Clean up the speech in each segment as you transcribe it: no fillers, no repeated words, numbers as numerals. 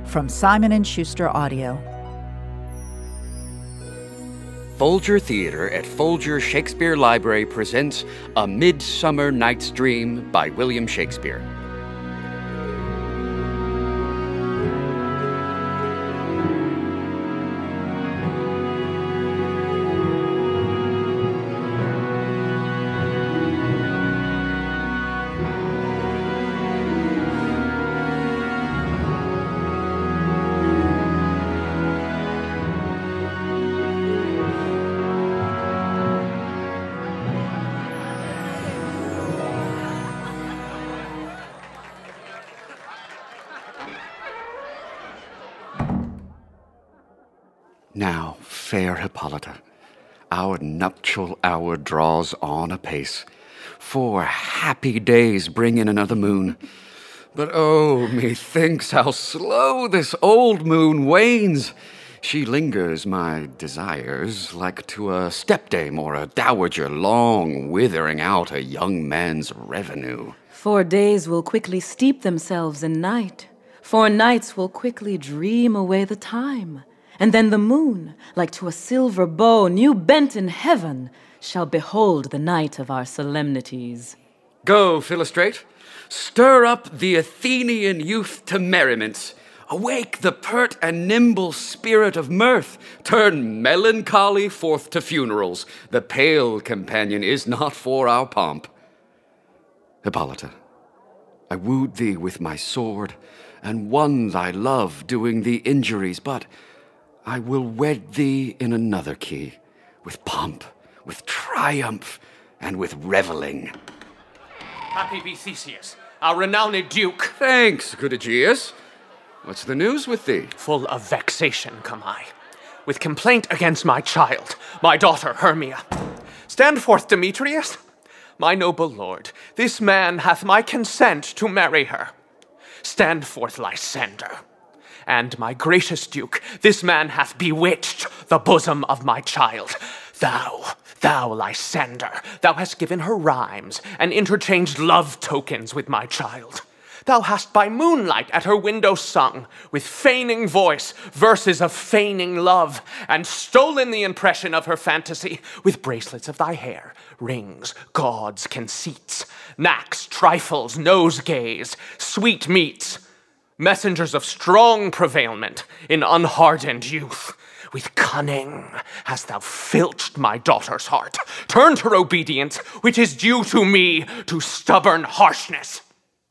from Simon & Schuster Audio. Folger Theatre at Folger Shakespeare Library presents A Midsummer Night's Dream by William Shakespeare. Now, fair Hippolyta, our nuptial hour draws on apace. 4 happy days bring in another moon. But oh, methinks how slow this old moon wanes. She lingers my desires like to a stepdame or a dowager long withering out a young man's revenue. 4 days will quickly steep themselves in night. 4 nights will quickly dream away the time. And then the moon, like to a silver bow new bent in heaven, shall behold the night of our solemnities. Go, Philostrate, stir up the Athenian youth to merriments. Awake the pert and nimble spirit of mirth. Turn melancholy forth to funerals. The pale companion is not for our pomp. Hippolyta, I wooed thee with my sword, and won thy love doing thee injuries, but I will wed thee in another key, with pomp, with triumph, and with reveling. Happy be Theseus, our renowned duke. Thanks, good Aegeus. What's the news with thee? Full of vexation come I, with complaint against my child, my daughter Hermia. Stand forth, Demetrius. My noble lord, this man hath my consent to marry her. Stand forth, Lysander. And my gracious duke, this man hath bewitched the bosom of my child. Thou, Lysander, thou hast given her rhymes and interchanged love tokens with my child. Thou hast by moonlight at her window sung, with feigning voice, verses of feigning love, and stolen the impression of her fantasy with bracelets of thy hair, rings, gauds, conceits, knacks, trifles, nosegays, sweet meats, messengers of strong prevailment in unhardened youth. With cunning hast thou filched my daughter's heart, turned her obedience, which is due to me, to stubborn harshness.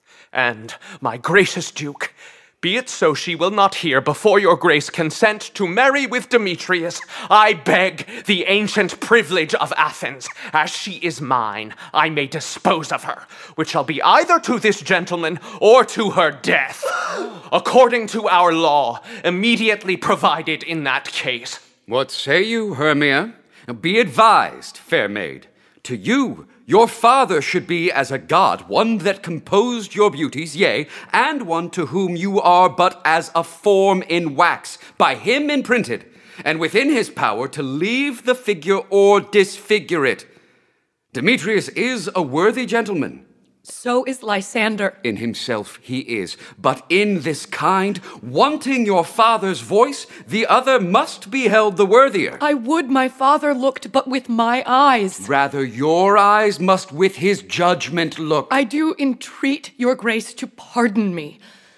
And, my gracious duke, be it so she will not hear before your grace consent to marry with Demetrius, I beg the ancient privilege of Athens, as she is mine, I may dispose of her, which shall be either to this gentleman or to her death, according to our law, immediately provided in that case. What say you, Hermia? Be advised, fair maid. To you, your father should be as a god, one that composed your beauties, yea, and one to whom you are but as a form in wax, by him imprinted, and within his power to leave the figure or disfigure it. Demetrius is a worthy gentleman. So is Lysander. In himself he is, but in this kind, wanting your father's voice, the other must be held the worthier. I would my father looked but with my eyes. Rather your eyes must with his judgment look. I do entreat your grace to pardon me.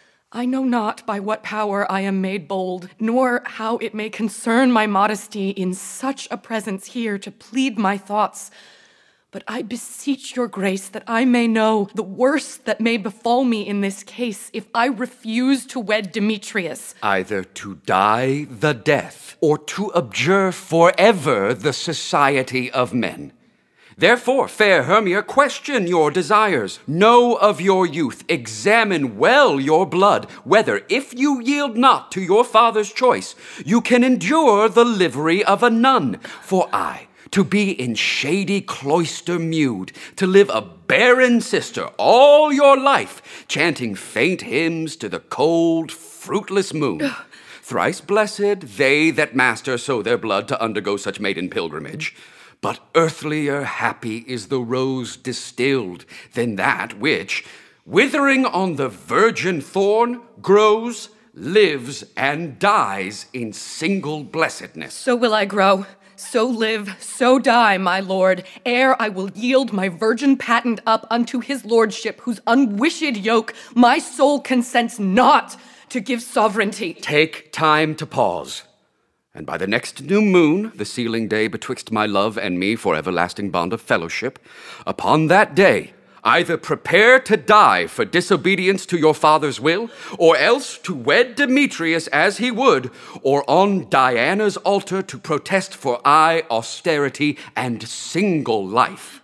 I know not by what power I am made bold, nor how it may concern my modesty in such a presence here to plead my thoughts. But I beseech your grace that I may know the worst that may befall me in this case if I refuse to wed Demetrius. Either to die the death, or to abjure forever the society of men. Therefore, fair Hermia, question your desires. Know of your youth, examine well your blood, whether, if you yield not to your father's choice, you can endure the livery of a nun. For I, to be in shady cloister mewed, to live a barren sister all your life, chanting faint hymns to the cold, fruitless moon. Thrice blessed they that master so their blood to undergo such maiden pilgrimage. But earthlier happy is the rose distilled than that which, withering on the virgin thorn, grows lives and dies in single blessedness. So will I grow, so live, so die, my lord, ere I will yield my virgin patent up unto his lordship, whose unwished yoke my soul consents not to give sovereignty. Take time to pause, and by the next new moon, the sealing day betwixt my love and me for everlasting bond of fellowship, upon that day, either prepare to die for disobedience to your father's will, or else to wed Demetrius as he would, or on Diana's altar to protest for austerity and single life.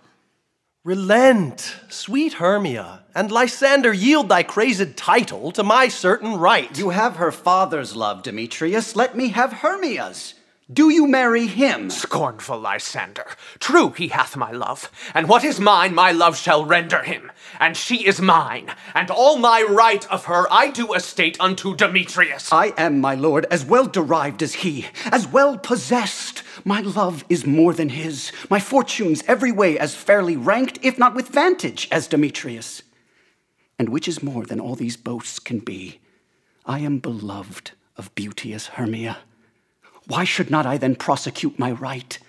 Relent, sweet Hermia, and Lysander, yield thy crazed title to my certain right. You have her father's love, Demetrius. Let me have Hermia's. Do you marry him? Scornful Lysander, true he hath my love, and what is mine my love shall render him, and she is mine, and all my right of her I do estate unto Demetrius. I am, my lord, as well derived as he, as well possessed. My love is more than his, my fortunes every way as fairly ranked, if not with vantage, as Demetrius. And which is more than all these boasts can be, I am beloved of beauteous Hermia. Why should not I then prosecute my right?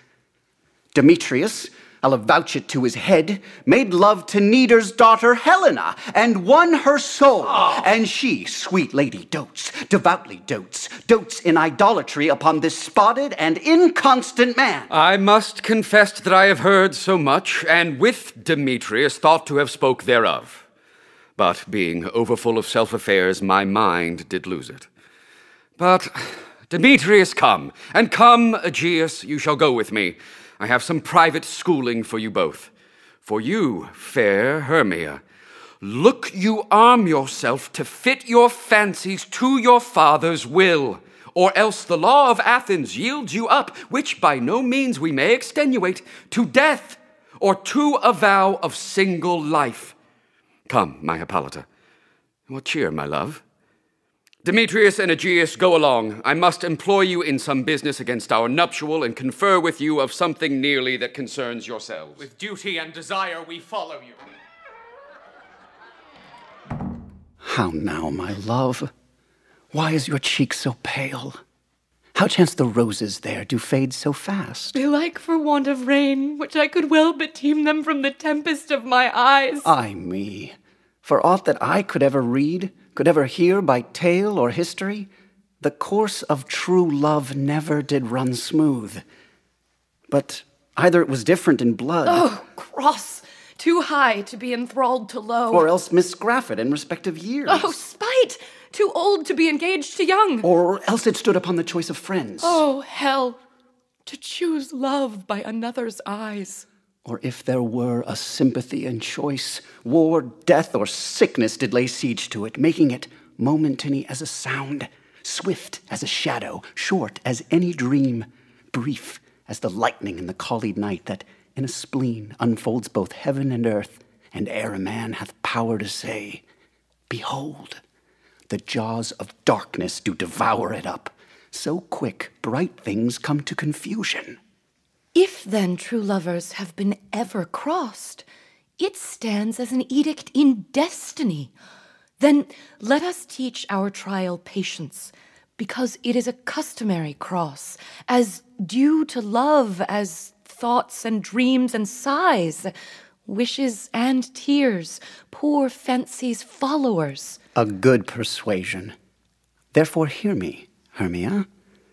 Demetrius, I'll avouch it to his head, made love to Nidar's daughter Helena, and won her soul. Oh. And she, sweet lady, devoutly dotes in idolatry upon this spotted and inconstant man. I must confess that I have heard so much, and with Demetrius thought to have spoke thereof. But being overfull of self-affairs, my mind did lose it. But Demetrius, come, and come, Aegeus, you shall go with me. I have some private schooling for you both. For you, fair Hermia, look you arm yourself to fit your fancies to your father's will, or else the law of Athens yields you up, which by no means we may extenuate, to death, or to a vow of single life. Come, my Hippolyta. What cheer, my love? Demetrius and Aegeus, go along. I must employ you in some business against our nuptial and confer with you of something nearly that concerns yourselves. With duty and desire we follow you. How now, my love? Why is your cheek so pale? How chance the roses there do fade so fast? Belike for want of rain, which I could well beteem them from the tempest of my eyes. Ay me, for aught that I could ever read, could ever hear by tale or history, the course of true love never did run smooth. But either it was different in blood. Oh, cross! Too high to be enthralled to low. Or else misgraffed in respective years. Oh, spite! Too old to be engaged to young. Or else it stood upon the choice of friends. Oh, hell! To choose love by another's eyes. Or if there were a sympathy and choice, war, death, or sickness did lay siege to it, making it momentary as a sound, swift as a shadow, short as any dream, brief as the lightning in the collied night that in a spleen unfolds both heaven and earth, and ere a man hath power to say, behold, the jaws of darkness do devour it up. So quick, bright things come to confusion. If then true lovers have been ever crossed, it stands as an edict in destiny. Then let us teach our trial patience, because it is a customary cross, as due to love as thoughts and dreams and sighs, wishes and tears, poor fancy's followers. A good persuasion. Therefore hear me, Hermia.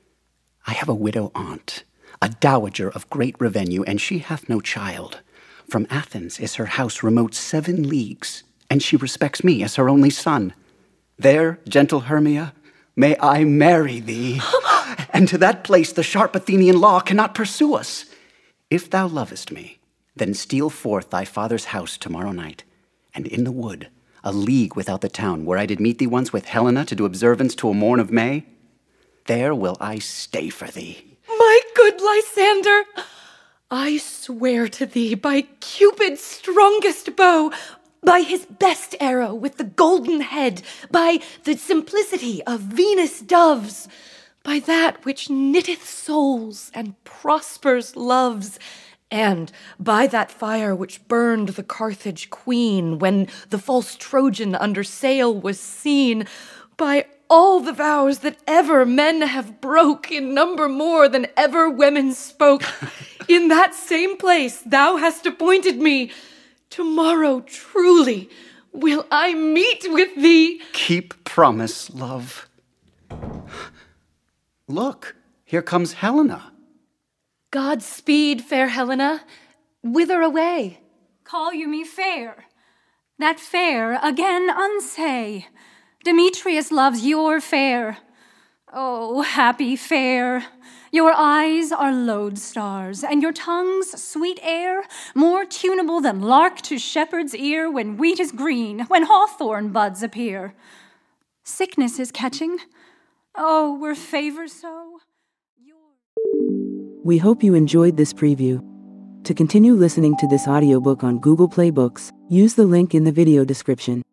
I have a widow aunt, a dowager of great revenue, and she hath no child. From Athens is her house remote 7 leagues, and she respects me as her only son. There, gentle Hermia, may I marry thee, and to that place the sharp Athenian law cannot pursue us. If thou lovest me, then steal forth thy father's house tomorrow night, and in the wood, a league without the town, where I did meet thee once with Helena to do observance to a morn of May, there will I stay for thee. My good Lysander, I swear to thee by Cupid's strongest bow, by his best arrow with the golden head, by the simplicity of Venus' doves, by that which knitteth souls and prospers loves, and by that fire which burned the Carthage queen when the false Trojan under sail was seen, by all the vows that ever men have broke in number more than ever women spoke. In that same place thou hast appointed me. Tomorrow truly will I meet with thee. Keep promise, love. Look, here comes Helena. Godspeed, fair Helena. Whither away? Call you me fair? That fair again unsay. Demetrius loves your fair. Oh, happy fair. Your eyes are lodestars, and your tongue's sweet air more tunable than lark to shepherd's ear when wheat is green, when hawthorn buds appear. Sickness is catching. Oh, were favor so? We hope you enjoyed this preview. To continue listening to this audiobook on Google Play Books, use the link in the video description.